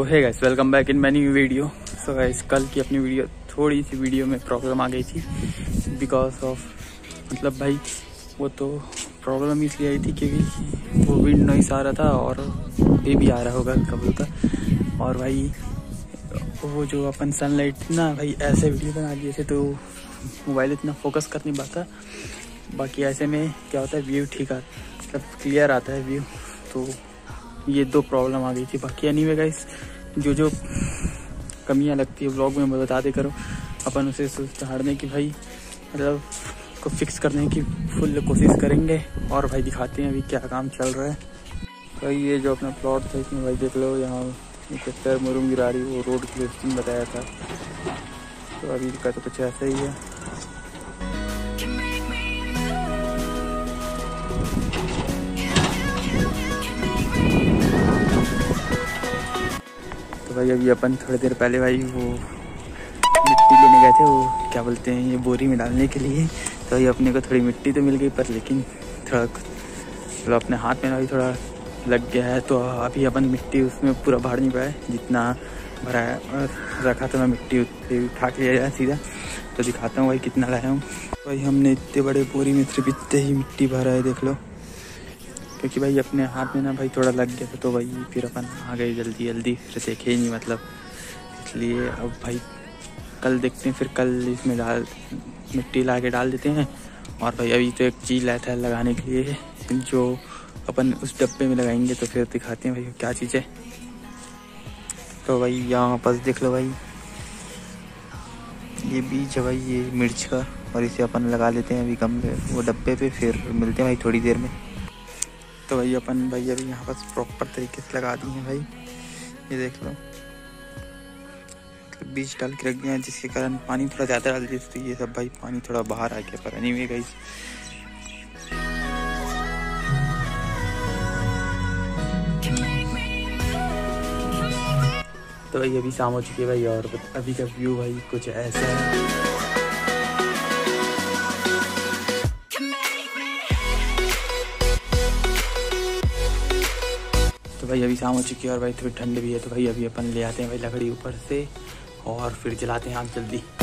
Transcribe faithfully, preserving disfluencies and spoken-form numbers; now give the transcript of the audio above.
है guys, welcome back in many video. So guys, कल की अपनी वीडियो थोड़ी सी वीडियो में प्रॉब्लम आ गई थी बिकॉज ऑफ मतलब भाई वो तो प्रॉब्लम इसलिए आई थी क्योंकि वो विंड नॉइस आ रहा था और बेबी आ रहा होगा कबूल का। और भाई वो जो अपन सनलाइट थी ना भाई, ऐसे वीडियो बना लिए थे तो मोबाइल इतना फोकस कर नहीं पाता। बाकी ऐसे में क्या होता है, व्यू ठीक आ मतलब क्लियर आता है व्यू। तो ये दो प्रॉब्लम आ गई थी। बाकी एनीवे गाइस, जो जो कमियां लगती है व्लॉग में मैं बता दे करो, अपन उसे सुधारने की भाई मतलब को फिक्स करने की फुल कोशिश करेंगे। और भाई दिखाते हैं अभी क्या काम चल रहा है। भाई ये जो अपना प्लॉट था इसमें भाई देख लो, यहाँ ट्रैक्टर मुरुम गिरा रही, वो रोड की लिस्टिंग बताया था। तो अभी का तो कुछ ऐसा ही है। तो भाई अभी अपन थोड़ी देर पहले भाई वो मिट्टी लेने गए थे, वो क्या बोलते हैं ये बोरी में डालने के लिए। तो भाई अपने को थोड़ी मिट्टी तो मिल गई, पर लेकिन थोड़ा मतलब अपने हाथ में भाई थोड़ा लग गया है। तो अभी अपन मिट्टी उसमें पूरा भर नहीं पाए, जितना भरा है और रखा था मैं मिट्टी उठा के लिया सीधा। तो दिखाता हूँ भाई कितना लाया हूँ। भाई हमने इतने बड़े बोरी में सिर्फ इतने ही मिट्टी भरा है, देख लो। क्योंकि भाई अपने हाथ में ना भाई थोड़ा लग गया था, तो भाई फिर अपन आ गए जल्दी जल्दी, फिर देखे ही नहीं मतलब। इसलिए अब भाई कल देखते हैं, फिर कल इसमें डाल मिट्टी ला के डाल देते हैं। और भाई अभी तो एक चीज़ लाया था लगाने के लिए, जो अपन उस डब्बे में लगाएंगे। तो फिर दिखाते हैं भाई क्या चीज़ है। तो भाई यहाँ पास देख लो भाई, ये बीज है भाई ये मिर्च का, और इसे अपन लगा लेते हैं अभी गमले वो डब्बे पे। फिर मिलते हैं भाई थोड़ी देर में। तो भाई अपन भाई अभी यहाँ पास प्रॉपर तरीके से लगा दिए हैं भाई, ये देख लो। मतलब बीज डाल के रख दिया है, जिसके कारण पानी थोड़ा ज़्यादा डाल दिया तो ये सब भाई पानी थोड़ा बाहर आ गया। पर एनीवे गाइस, तो भाई अभी शाम हो चुकी है भाई, और अभी का व्यू भाई कुछ ऐसा है। तो भाई अभी शाम हो चुकी है और भाई थोड़ी ठंड भी है। तो भाई अभी अपन ले आते हैं भाई लकड़ी ऊपर से और फिर जलाते हैं आग जल्दी।